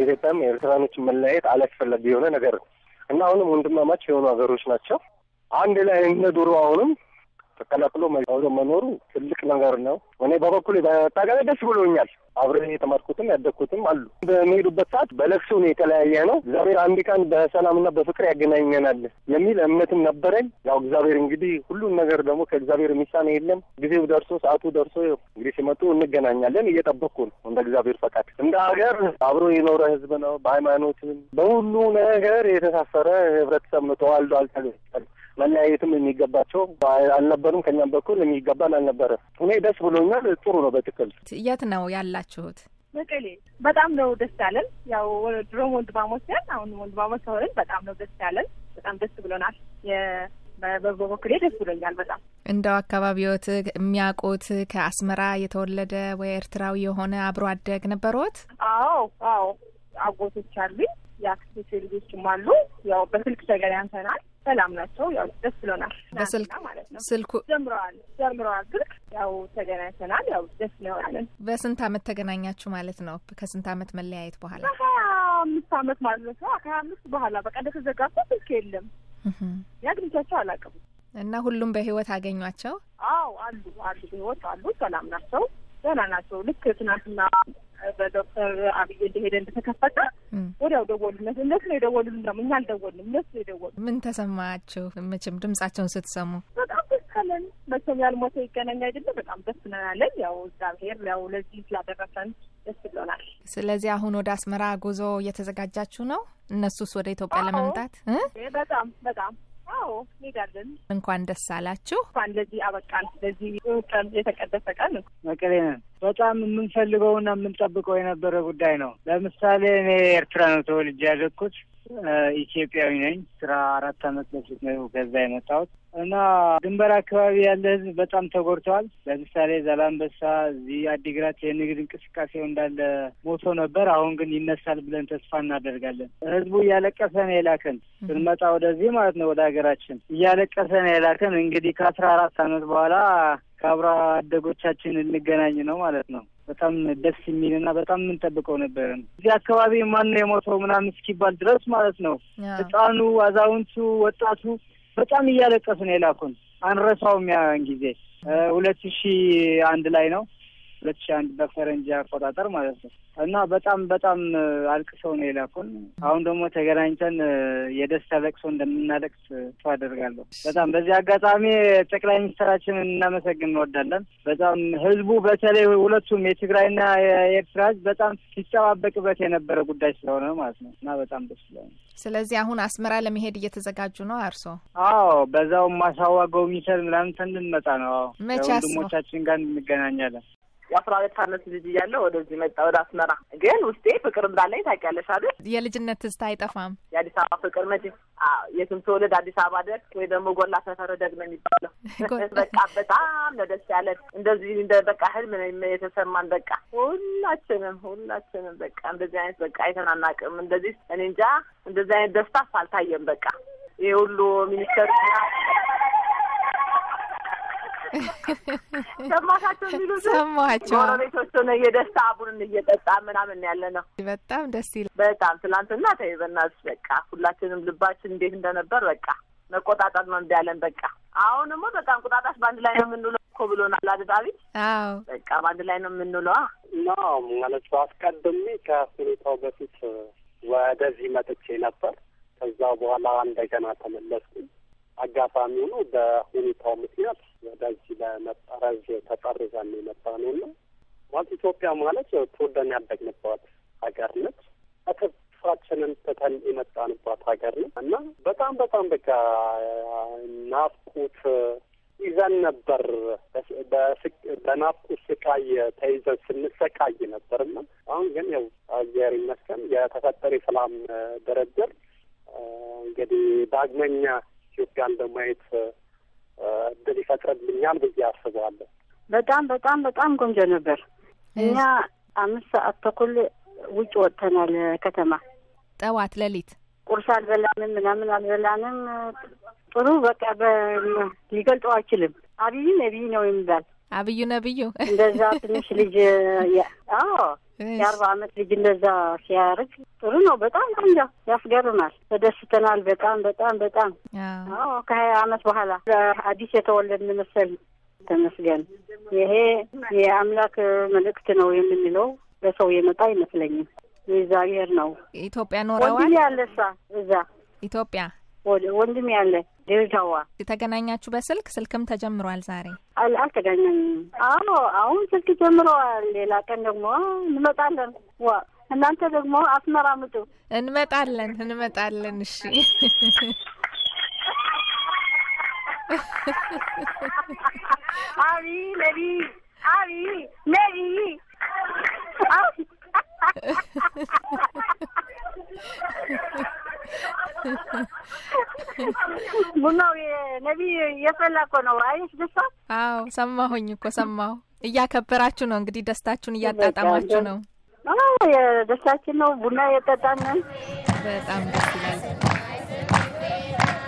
የኢትዮጵያም የኤርትራኖች መለያየት አላስፈላጊ የሆነ ነገር ነው እና አሁንም ወንድማማች የሆኑ ሀገሮች ናቸው። አንድ ላይ እንደ ድሮ አሁንም ተቀላቅሎ መኖሩ ትልቅ ነገር ነው። እኔ በበኩሌ በጣም ደስ ብሎኛል። አብረን የተማርኩትም ያደግኩትም አሉ። በሚሄዱበት ሰዓት በለቅሶ ነው የተለያየ ነው። እግዚአብሔር አንድ ቀን በሰላምና በፍቅር ያገናኘናል የሚል እምነትም ነበረኝ። ያው እግዚአብሔር እንግዲህ ሁሉን ነገር ደግሞ ከእግዚአብሔር የሚሳነው የለም። ጊዜው ደርሶ ሰዓቱ ደርሶ እንግዲህ ሲመጡ እንገናኛለን። እየጠበቅኩ ነው እንደ እግዚአብሔር ፈቃድ። እንደ ሀገር አብሮ የኖረ ህዝብ ነው። በሃይማኖትም በሁሉ ነገር የተሳሰረ ህብረተሰብ ነው። ተዋልዶ አልተገናኘም። መለያየትም የሚገባቸው አልነበሩም። ከኛም በኩል የሚገባን አልነበረ። እኔ ደስ ብሎኛል። ጥሩ ነው። በትክክል የት ነው ያላችሁት? መቀሌ። በጣም ነው ደስ ያለን። ያው ድሮም ወንድማሞች ነን፣ አሁን ወንድማሞች ሆነን በጣም ነው ደስ ያለን። በጣም ደስ ብሎናል። በበኩሌ ደስ ብሎኛል በጣም። እንደው አካባቢዎት የሚያውቁት ከአስመራ የተወለደ ወይ ኤርትራዊ የሆነ አብሮ አደግ ነበሮት? አዎ አጎቶች አሉኝ። የአክስቶች ልጆችም አሉ። ያው በስልክ ተገናኝተናል። ሰላም ናቸው። ያው ደስ ብሎናል። በስልክ ማለት ነው። ስልኩ ጀምረዋል ስልክ ያው ተገናኝተናል። ያው ደስ ነው ያለን። በስንት አመት ተገናኛችሁ ማለት ነው? ከስንት አመት መለያየት በኋላ? 25 አመት ማለት ነው። 25 በኋላ በቃ ተዘጋግቶ ስልክ የለም። ያግኝቻቸው አላውቅም። እና ሁሉም በህይወት አገኟቸው? አዎ አሉ በህይወት አሉ። ሰላም ናቸው። ደህና ናቸው። ልክ ትናንትና በዶክተር አብይ እንደሄደ እንደተከፈተ ወዲያው ደወሉለት። እነሱ ነው የደወሉልን። ደግሞ እኛ አልደወልንም፣ እነሱ ነው የደወሉት። ምን ተሰማችሁ? መቼም ድምጻቸውን ስትሰሙ በጣም ደስ አለን። መቼም ያልሞተ ይገናኝ አይደለም። በጣም ደስ ብሎናል። ያው እግዚአብሔር ያው ለዚህ ስላደረሰን ደስ ብሎናል። ስለዚህ አሁን ወደ አስመራ ጉዞ እየተዘጋጃችሁ ነው? እነሱስ ወደ ኢትዮጵያ ለመምጣት? በጣም አዎ እንሄዳለን። እንኳን ደስ አላችሁ። እንኳን ለዚህ አበቃን። ለዚህ ቀን የተቀደሰ ቀን መቀሌ ነን። በጣም የምንፈልገውና የምንጠብቀው የነበረ ጉዳይ ነው። ለምሳሌ እኔ ኤርትራ ነው ተወልጄ ያደግኩት። ኢትዮጵያዊ ነኝ። 14 አመት በፊት ነው ከዛ የመጣሁት እና ድንበር አካባቢ ያለ ህዝብ በጣም ተጎድተዋል። ለምሳሌ ዛላምበሳ፣ እዚህ አዲግራት የንግድ እንቅስቃሴው እንዳለ ሞቶ ነበር። አሁን ግን ይነሳል ብለን ተስፋ እናደርጋለን። ህዝቡ እያለቀሰ ነው የላከን። ስንመጣ ወደዚህ ማለት ነው ወደ ሀገራችን እያለቀሰ ነው የላከን። እንግዲህ ከ14 አመት በኋላ ከአብረ አደጎቻችን እንገናኝ ነው ማለት ነው። በጣም ደስ የሚልና በጣም የምንጠብቀው ነበር። እዚህ አካባቢ ማን ነው የሞተው ምናምን እስኪባል ድረስ ማለት ነው ህፃኑ፣ አዛውንቱ፣ ወጣቱ በጣም እያለቀሱ ነው የላኩን። አንረሳውም። ያን ጊዜ 2001 ላይ ነው 2001 በፈረንጅ አቆጣጠር ማለት ነው። እና በጣም አልቅሰው ነው የላኩን። አሁን ደግሞ ተገናኝተን የደስታ ለቅሶ እንደምናለቅስ ተስፋ አደርጋለሁ። በጣም በዚህ አጋጣሚ ጠቅላይ ሚኒስትራችንን እናመሰግን እንወዳለን። በጣም ህዝቡ በተለይ ሁለቱም የትግራይና የኤርትራ ህዝብ በጣም ሲጠባበቅበት የነበረ ጉዳይ ስለሆነ ማለት ነው እና በጣም ደስ ይላል። ስለዚህ አሁን አስመራ ለመሄድ እየተዘጋጁ ነው አርሶ? አዎ በዛው ማሳዋ ጎብኝተን ምናምን እንድንመጣ ነው። ወንድሞቻችን ጋር እንገናኛለን። የ12 አመት ልጅ እያለሁ ወደዚህ መጣ ወደ አስመራ። ግን ውስጤ ፍቅር እንዳለኝ ታውቂያለሽ አይደል? የልጅነት ትዝታ አይጠፋም። የአዲስ አበባ ፍቅር መቼ የትም ተወለድ አዲስ አበባ ደግ ወይ ደግሞ ጎላ ሰፈር ደግ ነው የሚባለው። በቃ በጣም ነው ደስ ያለን። እንደዚህ እንደ በቃ ህልም ነው የተሰማን። በቃ ሁላችንም በቃ እንደዚህ አይነት በቃ አይተናናቅም። እንደዚህ እኔ እንጃ እንደዚህ አይነት ደስታ አልታየም። በቃ ይሄ ሁሉ ሚኒስተር ሰማታቸው የሚሉ ሰማቸው ጎረቤቶች ነው የደስታ አቡን እየጠጣ ምናምን ያለ ነው። በጣም ደስ ይላል። በጣም ትላንትና ተይበናል። በቃ ሁላችንም ልባችን እንዴት እንደነበር በቃ መቆጣጣት ነው እንዳለን። በቃ አሁንማ በጣም ቁጣጣሽ ባንድ ላይ ነው የምንውለው እኮ ብሎናል አዳዳቢ። አዎ በቃ ባንድ ላይ ነው የምንውለው። ነው ማለት አስቀድሜ ከሁኔታው በፊት ወደዚህ መጥቼ ነበር። ከዛ በኋላ እንደገና ተመለስኩ። አጋጣሚ ሆኖ በሁኔታው ምክንያት ወደዚህ ለመጠረዝ ተጠርዘን የመጣነውና ማለት ኢትዮጵያ ማለት ተወደን ያደግንባት ሀገር ነች። ተስፋችንን ትተን የመጣንባት ሀገር ነች እና በጣም በቃ ናፍቆት ይዘን ነበር። በናፍቆት ስቃይ ተይዘን ስንሰቃይ ነበርና አሁን ግን ያው እግዚአብሔር ይመስገን የተፈጠረ የሰላም ድርድር እንግዲህ ዳግመኛ ኢትዮጵያን ለማየት እድል ይፈጥርልኛል ብዬ አስባለሁ። በጣም ቆንጆ ነበር። እኛ 5 ሰዓት ተኩል ውጭ ወጥተናል ከተማ። ጠዋት ሌሊት ቁርስ አልበላንም ምናምን አልበላንም። ጥሩ በቃ ሊገልጠው አይችልም። አብይ ነብይ ነው የሚባል አብዩ ነብዩ እንደዛ ትንሽ ልጅ የ40 ዓመት ልጅ እንደዛ ሲያርግ ጥሩ ነው። በጣም ቆንጆ ያስገርማል። ተደስተናል በጣም በጣም በጣም። አዎ ከ20 ዓመት በኋላ አዲስ የተወለድን መሰል። ተመስገን። ይሄ የአምላክ መልእክት ነው የምንለው በሰው የመጣ አይመስለኝም። የእግዚአብሔር ነው። ኢትዮጵያ ኖረዋል። ወንድም ያለሳ እዛ ኢትዮጵያ ወንድም ያለ ድርታዋ ተገናኛችሁ በስልክ? ስልክም ተጀምሯል ዛሬ? አልተገናኘንም። አሁን ስልክ ጀምሯል። ሌላ ቀን ደግሞ እንመጣለን። እናንተ ደግሞ አስመራ ምጡ። እንመጣለን። እሺ አቢ ነቢ ቡናው ነቢ የፈላ እኮ ነው። አይሽ ደስታ? አዎ ሰማሁኝ እኮ ሰማሁ። እያከበራችሁ ነው እንግዲህ፣ ደስታችሁን እያጣጣማችሁ ነው። የደስታችን ነው። ቡና የጠጣን። በጣም ደስ ይላል።